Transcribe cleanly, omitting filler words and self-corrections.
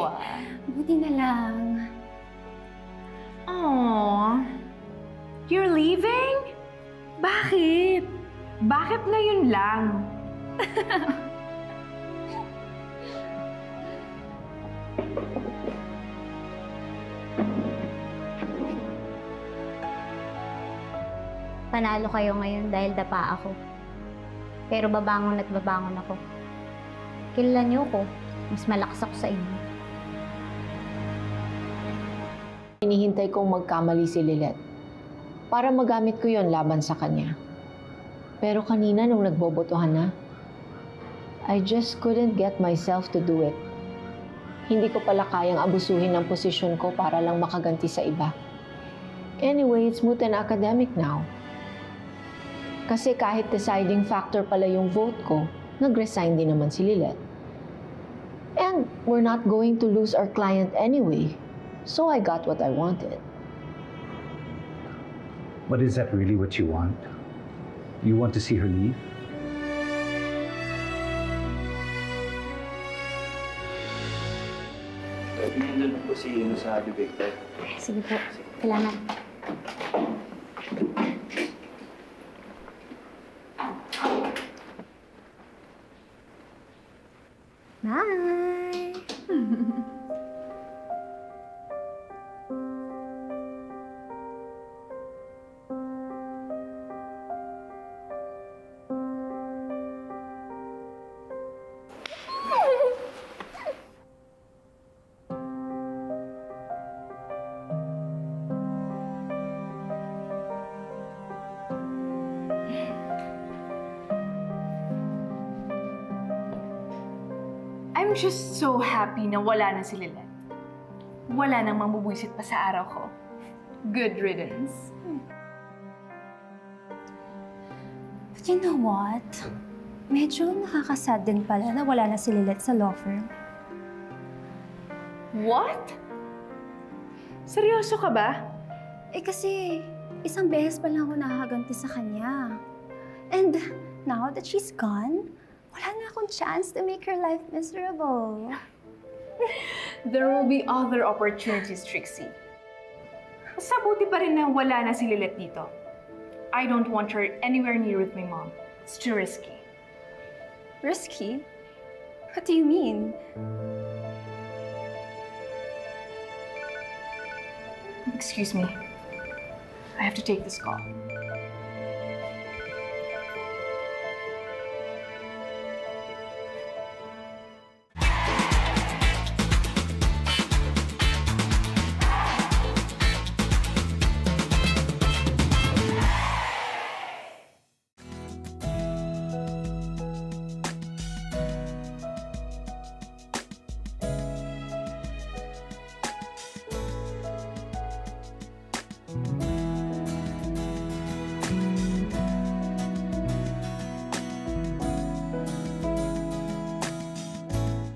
Buti na lang. Aww. You're leaving? Bakit? Bakit ngayon lang? Panalo kayo ngayon dahil dapa ako. Pero babangon at babangon ako. Kilala niyo ko, mas malakas ako sa inyo. Hinihintay kong magkamali si Lilet para magamit ko yon laban sa kanya. Pero kanina nung nagbobotohan na, I just couldn't get myself to do it. Hindi ko pala kayang abusuhin ng posisyon ko para lang makaganti sa iba. Anyway, it's moot and academic now. Kasi kahit deciding factor pala yung vote ko, nag-resign din naman si Lilet. And we're not going to lose our client anyway. So I got what I wanted. But is that really what you want? You want to see her leave? Nandun po si sa Victor. Sige po, salamat. Bye! I'm just so happy na wala na si Lilet. Wala nang mamubwisit pa sa araw ko. Good riddance. But you know what? Medyo nakakasad din pala na wala na si Lilet sa law firm. What? Seryoso ka ba? Eh kasi, isang beses pa lang ako nakakaganti sa kanya. And now that she's gone, wala na akong chance to make her life miserable. There will be other opportunities, Trixie. Basta buti pa rin na wala na si Lilet dito. I don't want her anywhere near with my mom. It's too risky. Risky? What do you mean? Excuse me. I have to take this call.